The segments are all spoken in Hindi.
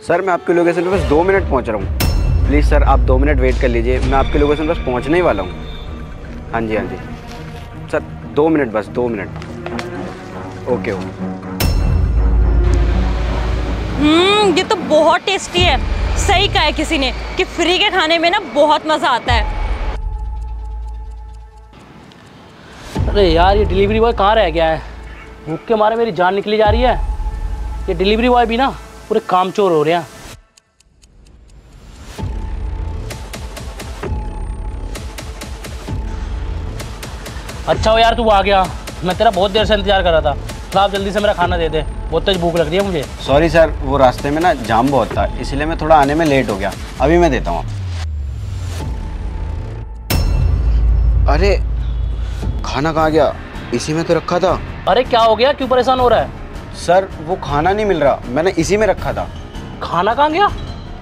सर मैं आपके लोकेशन पे बस 2 मिनट पहुंच रहा हूँ। प्लीज़ सर आप 2 मिनट वेट कर लीजिए, मैं आपके लोकेशन बस पहुंचने ही वाला हूँ। हाँ जी सर 2 मिनट, बस 2 मिनट। Okay okay. ये तो बहुत टेस्टी है। सही कहा है किसी ने कि फ्री के खाने में ना बहुत मज़ा आता है। अरे यार ये डिलीवरी बॉय कहाँ रह गया है? भूख के मारे मेरी जान निकली जा रही है। ये डिलीवरी बॉय भी ना पूरे कामचोर हो रहे हैं। अच्छा हो यार तू आ गया, मैं तेरा बहुत देर से इंतजार कर रहा था। तो आप जल्दी से मेरा खाना दे दे, बहुत तेज भूख लग रही है मुझे। सॉरी सर, वो रास्ते में ना जाम बहुत था, इसलिए मैं थोड़ा आने में लेट हो गया। अभी मैं देता हूँ। अरे खाना कहाँ गया? इसी में तो रखा था। अरे क्या हो गया, क्यों परेशान हो रहा है? सर वो खाना नहीं मिल रहा, मैंने इसी में रखा था। खाना कहाँ गया?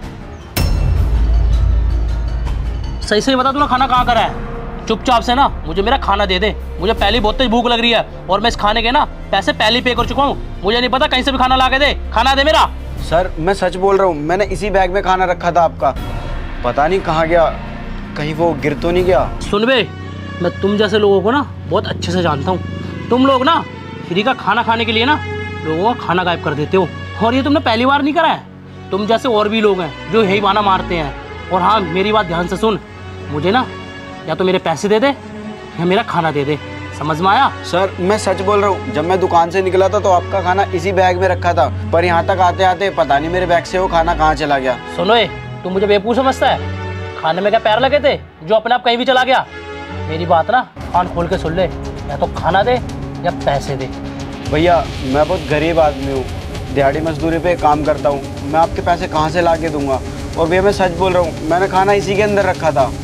सही सही बता, तूने खाना कहाँ करा है? चुपचाप से ना मुझे मेरा खाना दे दे। मुझे पहले बहुत तेज भूख लग रही है और मैं इस खाने के ना पैसे पहले ही पे कर चुका हूँ। मुझे नहीं पता, कहीं से भी खाना ला के दे। खाना दे मेरा। सर मैं सच बोल रहा हूँ, मैंने इसी बैग में खाना रखा था आपका। पता नहीं कहाँ गया, कहीं वो गिर तो नहीं गया? सुन बे, मैं तुम जैसे लोगों को ना बहुत अच्छे से जानता हूँ। तुम लोग ना फ्री का खाना खाने के लिए ना लोगों का खाना गायब कर देते हो, और ये तुमने पहली बार नहीं करा है। तुम जैसे और भी लोग हैं जो यही बहाना मारते हैं। और हाँ, मेरी बात ध्यान से सुन, मुझे ना या तो मेरे पैसे दे दे या मेरा खाना दे दे। समझ में आया? सर मैं सच बोल रहा हूँ, जब मैं दुकान से निकला था तो आपका खाना इसी बैग में रखा था, पर यहाँ तक आते आते पता नहीं मेरे बैग से वो खाना कहाँ चला गया। सुनो, तू मुझे बेवकूफ़ समझता है? खाने में क्या पैर लगे थे जो अपने आप कहीं भी चला गया? मेरी बात ना कान खोल के सुन ले, या तो खाना दे या पैसे दे। भैया मैं बहुत गरीब आदमी हूँ, दिहाड़ी मजदूरी पे काम करता हूँ, मैं आपके पैसे कहाँ से ला के दूंगा? और भैया मैं सच बोल रहा हूँ, मैंने खाना इसी के अंदर रखा था।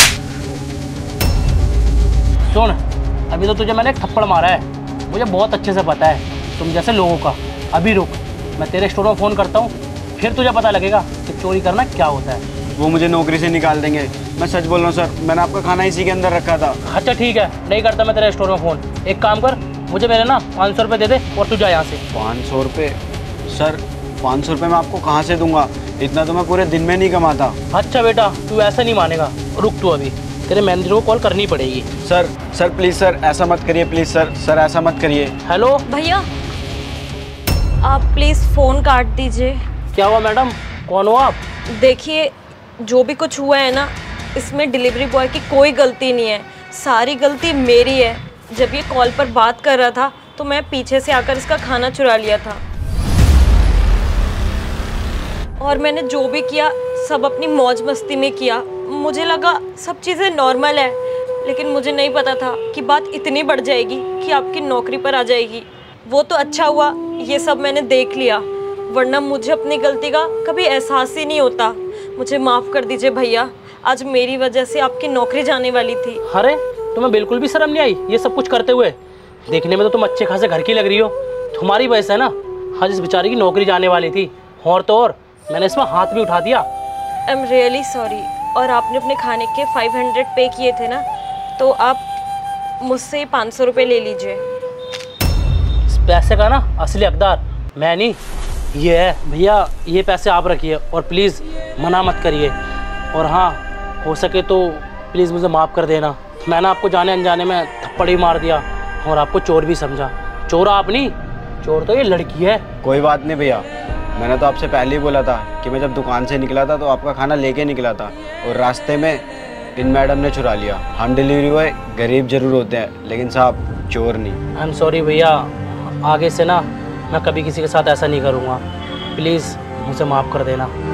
सुन, अभी तो तुझे मैंने एक थप्पड़ मारा है, मुझे बहुत अच्छे से पता है तुम जैसे लोगों का। अभी रुक, मैं तेरे स्टोर में फ़ोन करता हूँ, फिर तुझे पता लगेगा कि चोरी करना क्या होता है। वो मुझे नौकरी से निकाल देंगे। मैं सच बोल रहा हूँ सर, मैंने आपका खाना इसी के अंदर रखा था। अच्छा ठीक है, नहीं करता मैं तेरे स्टोर में फ़ोन। एक काम कर, मुझे मेरे ना 500 रुपये दे दे और तू जा यहाँ से। 500 रुपये? सर 500 रुपये मैं आपको कहाँ से दूंगा? इतना तो मैं पूरे दिन में नहीं कमाता। अच्छा बेटा, तू ऐसा नहीं मानेगा, रुक तू, अभी तेरे मैनेजर को कॉल करनी पड़ेगी। सर प्लीज़ सर ऐसा मत करिए, प्लीज़ सर ऐसा मत करिए। हेलो भैया आप प्लीज़ फ़ोन काट दीजिए। क्या हुआ मैडम, कौन हो आप? देखिए जो भी कुछ हुआ है ना, इसमें डिलीवरी बॉय की कोई गलती नहीं है, सारी गलती मेरी है। जब ये कॉल पर बात कर रहा था तो मैं पीछे से आकर इसका खाना चुरा लिया था, और मैंने जो भी किया सब अपनी मौज मस्ती में किया। मुझे लगा सब चीज़ें नॉर्मल है, लेकिन मुझे नहीं पता था कि बात इतनी बढ़ जाएगी कि आपकी नौकरी पर आ जाएगी। वो तो अच्छा हुआ ये सब मैंने देख लिया, वरना मुझे अपनी गलती का कभी एहसास ही नहीं होता। मुझे माफ़ कर दीजिए भैया, आज मेरी वजह से आपकी नौकरी जाने वाली थी। अरे तुम्हें बिल्कुल भी शर्म नहीं आई ये सब कुछ करते हुए? देखने में तो तुम अच्छे खासे घर की लग रही हो। तुम्हारी वजह से ना आज इस बेचारी की नौकरी जाने वाली थी, और तो और मैंने इसमें हाथ भी उठा दिया। I am really sorry. और आपने अपने खाने के 500 पे किए थे ना, तो आप मुझसे 500 रुपये ले लीजिए। इस पैसे का ना असली हकदार मैं नहीं, ये है। भैया ये पैसे आप रखिए और प्लीज़ मना मत करिए। और हाँ, हो सके तो प्लीज़ मुझे माफ़ कर देना। मैंने आपको जाने अनजाने में थप्पड़ ही मार दिया और आपको चोर भी समझा। चोर आप नहीं, चोर तो ये लड़की है। कोई बात नहीं भैया, मैंने तो आपसे पहले ही बोला था कि मैं जब दुकान से निकला था तो आपका खाना लेके निकला था, और रास्ते में इन मैडम ने चुरा लिया। हम डिलीवरी बॉय गरीब जरूर होते हैं, लेकिन साहब चोर नहीं। आई एम सॉरी भैया, आगे से ना मैं कभी किसी के साथ ऐसा नहीं करूँगा। प्लीज़ मुझे माफ़ कर देना।